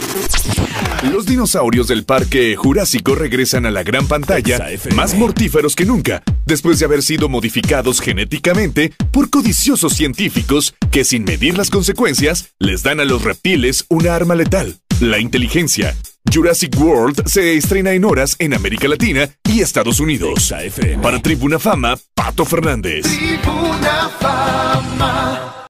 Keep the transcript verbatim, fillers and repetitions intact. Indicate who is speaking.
Speaker 1: Los dinosaurios del Parque Jurásico regresan a la gran pantalla más mortíferos que nunca, después de haber sido modificados genéticamente por codiciosos científicos que, sin medir las consecuencias, les dan a los reptiles una arma letal: la inteligencia. Jurassic World se estrena en horas en América Latina y Estados Unidos. Para Tribuna Fama, Pato Fernández.
Speaker 2: Tribuna Fama.